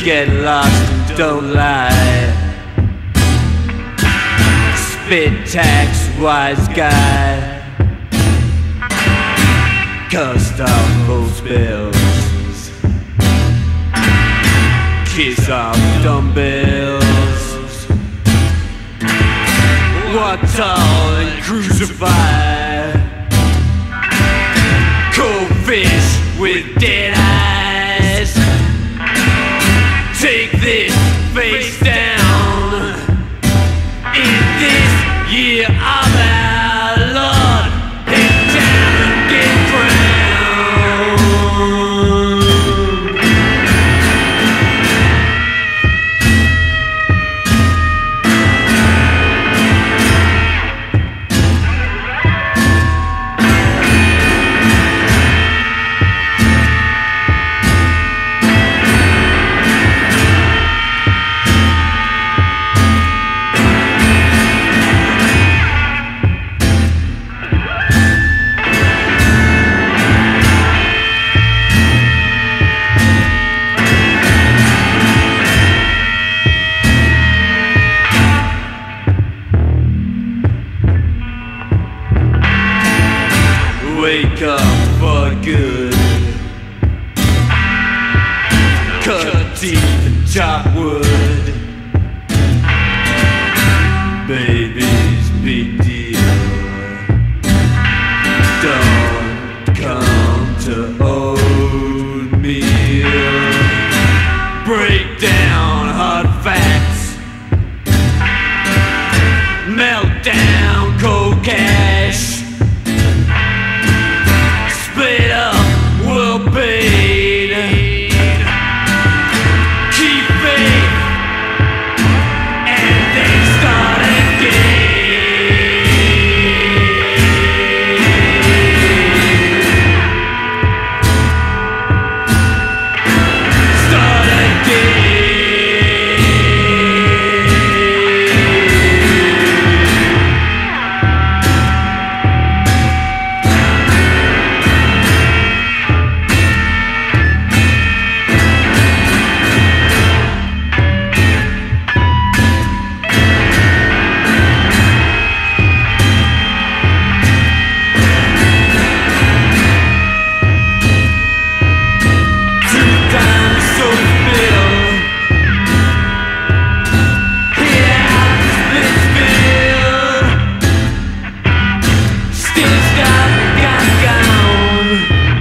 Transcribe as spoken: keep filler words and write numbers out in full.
get lost and don't lie. Spit tax, wise guy. Cussed off those bills. Kiss off dumbbells. Walk tall and crucify. Cold fish with dead eyes. Take this face down. In this year of our Lord, head down and get crowned. Wake up for good. Cut teeth and chop wood. Baby's big deal. Don't come to oatmeal. Break down hard facts. Melt down cold cash. Split up, well paid. Keep faith, and then start again. Start again. Still got, got gone.